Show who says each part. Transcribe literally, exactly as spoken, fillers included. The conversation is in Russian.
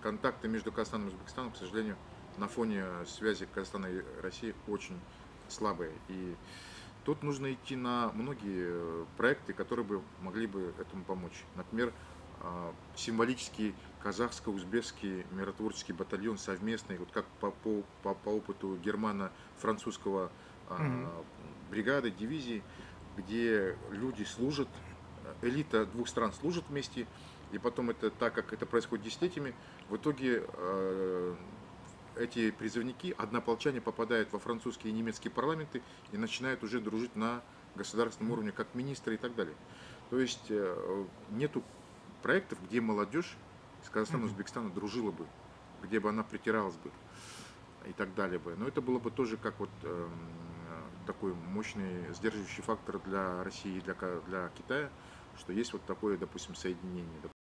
Speaker 1: контакты между Казахстаном и Узбекистаном, к сожалению, на фоне связи Казахстана и России очень слабые. И тут нужно идти на многие проекты, которые бы могли бы этому помочь. Например, а, символический казахско-узбекский миротворческий батальон совместный, вот как по, по, по, по опыту германо-французского
Speaker 2: Мгм.
Speaker 1: а, бригады, дивизии, где люди служат, элита двух стран служит вместе, и потом это, так как это происходит десятилетиями, в итоге э, эти призывники, однополчане, попадают во французские и немецкие парламенты и начинают уже дружить на государственном уровне, как министры и так далее. То есть э, нету проектов, где молодежь из Казахстана и
Speaker 2: Мгм.
Speaker 1: Узбекистана дружила бы, где бы она притиралась бы и так далее бы. Но это было бы тоже как вот эм, такой мощный сдерживающий фактор для России и для, Ка- для Китая, что есть вот такое, допустим, соединение.